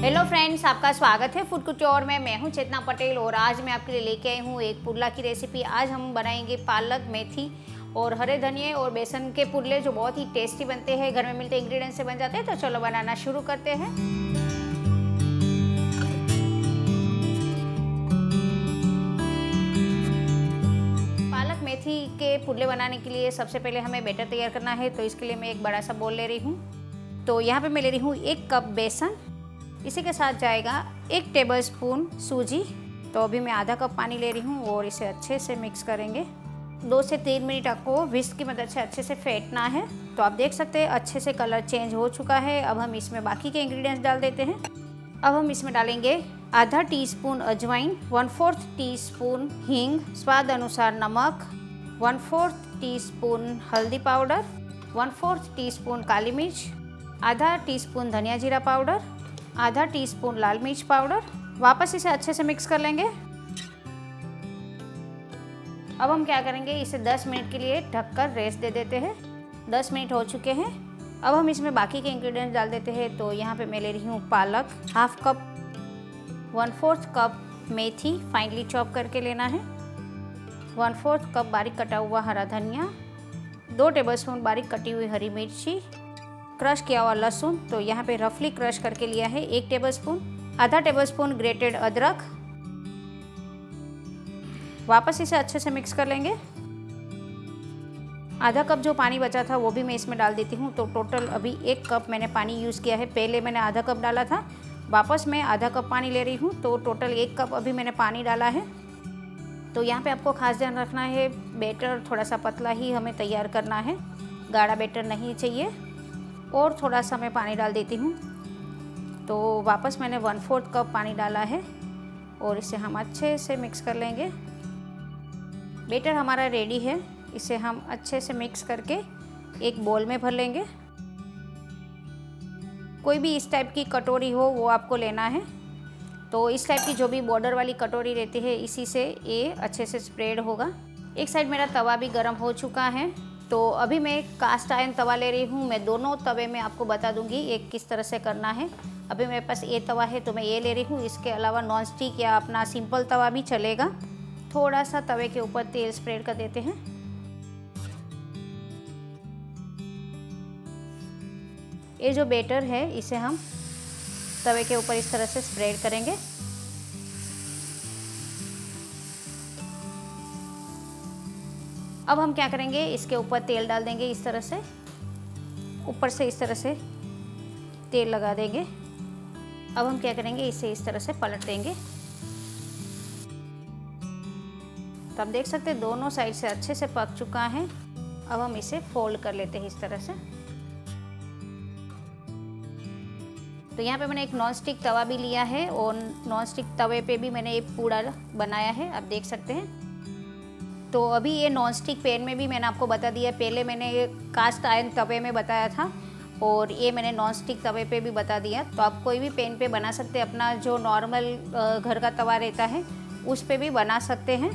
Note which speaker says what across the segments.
Speaker 1: Hello friends, आपका स्वागत है फूड कुट्योर में। मैं हूं चेतना पटेल और आज मैं आपके लिए लेके आई हूं एक पुल्ला की रेसिपी। आज हम बनाएंगे पालक, मेथी और हरे धनिए और बेसन के पुल्ले जो बहुत ही टेस्टी बनते हैं, घर में मिलते इंग्रेडिएंट्स से बन जाते हैं। तो चलो बनाना शुरू करते हैं। पालक मेथी के पुल्ले बनाने के लिए सबसे पहले हमें बैटर तैयार करना है। तो इसके लिए मैं एक बड़ा सा बोल ले रही हूँ। तो यहाँ पे मैं ले रही हूँ 1 कप बेसन। इसी के साथ जाएगा 1 टेबलस्पून सूजी। तो अभी मैं आधा कप पानी ले रही हूँ और इसे अच्छे से मिक्स करेंगे। 2 से 3 मिनट आपको विस्क की मदद से अच्छे से फेंटना है। तो आप देख सकते हैं अच्छे से कलर चेंज हो चुका है। अब हम इसमें बाकी के इंग्रेडिएंट्स डाल देते हैं। अब हम इसमें डालेंगे आधा टीस्पून अजवाइन, 1/4 टीस्पून हींग, स्वाद अनुसार नमक, 1/4 टीस्पून हल्दी पाउडर, 1/4 टीस्पून काली मिर्च, आधा टीस्पून धनिया जीरा पाउडर, आधा टीस्पून लाल मिर्च पाउडर। वापस इसे अच्छे से मिक्स कर लेंगे। अब हम क्या करेंगे, इसे 10 मिनट के लिए ढककर रेस्ट दे देते हैं। 10 मिनट हो चुके हैं। अब हम इसमें बाकी के इंग्रेडिएंट्स डाल देते हैं। तो यहाँ पे मैं ले रही हूँ पालक ½ कप, 1/4 कप मेथी फाइनली चॉप करके लेना है, 1/4 कप बारीक कटा हुआ हरा धनिया, 2 टेबलस्पून बारीक कटी हुई हरी मिर्ची, क्रश किया हुआ लहसुन। तो यहाँ पे रफली क्रश करके लिया है 1 टेबलस्पून, आधा टेबलस्पून ग्रेटेड अदरक। वापस इसे अच्छे से मिक्स कर लेंगे। आधा कप जो पानी बचा था वो भी मैं इसमें डाल देती हूँ। तो टोटल अभी 1 कप मैंने पानी यूज़ किया है। पहले मैंने आधा कप डाला था, वापस मैं आधा कप पानी ले रही हूँ। तो टोटल 1 कप अभी मैंने पानी डाला है। तो यहाँ पे आपको खास ध्यान रखना है, बैटर थोड़ा सा पतला ही हमें तैयार करना है, गाढ़ा बैटर नहीं चाहिए। और थोड़ा सा मैं पानी डाल देती हूँ। तो वापस मैंने 1/4 कप पानी डाला है और इसे हम अच्छे से मिक्स कर लेंगे। बैटर हमारा रेडी है। इसे हम अच्छे से मिक्स करके एक बोल में भर लेंगे। कोई भी इस टाइप की कटोरी हो वो आपको लेना है। तो इस टाइप की जो भी बॉर्डर वाली कटोरी रहती है, इसी से ये अच्छे से स्प्रेड होगा। एक साइड मेरा तवा भी गर्म हो चुका है। तो अभी मैं कास्ट आयरन तवा ले रही हूँ। मैं दोनों तवे में आपको बता दूंगी एक किस तरह से करना है। अभी मेरे पास ये तवा है तो मैं ये ले रही हूँ। इसके अलावा नॉन स्टिक या अपना सिंपल तवा भी चलेगा। थोड़ा सा तवे के ऊपर तेल स्प्रेड कर देते हैं। ये जो बैटर है इसे हम तवे के ऊपर इस तरह से स्प्रेड करेंगे। अब हम क्या करेंगे, इसके ऊपर तेल डाल देंगे। इस तरह से ऊपर से इस तरह से तेल लगा देंगे। अब हम क्या करेंगे, इसे इस तरह से पलट देंगे। तो आप देख सकते हैं दोनों साइड से अच्छे से पक चुका है। अब हम इसे फोल्ड कर लेते हैं इस तरह से। तो यहाँ पे मैंने एक नॉन स्टिक तवा भी लिया है और नॉन स्टिक तवे पे भी मैंने एक पूड़ा बनाया है, आप देख सकते हैं। तो अभी ये नॉन स्टिक पैन में भी मैंने आपको बता दिया। पहले मैंने ये कास्ट आयरन तवे में बताया था और ये मैंने नॉन स्टिक तवे पे भी बता दिया। तो आप कोई भी पैन पे बना सकते हैं। अपना जो नॉर्मल घर का तवा रहता है उस पे भी बना सकते हैं।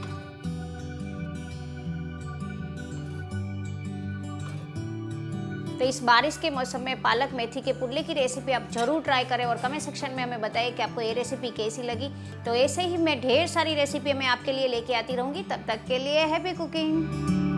Speaker 1: तो इस बारिश के मौसम में पालक मेथी के पुल्ले की रेसिपी आप जरूर ट्राई करें और कमेंट सेक्शन में हमें बताइए कि आपको ये रेसिपी कैसी लगी। तो ऐसे ही मैं ढेर सारी रेसिपी मैं आपके लिए लेके आती रहूँगी। तब तक के लिए हैप्पी कुकिंग।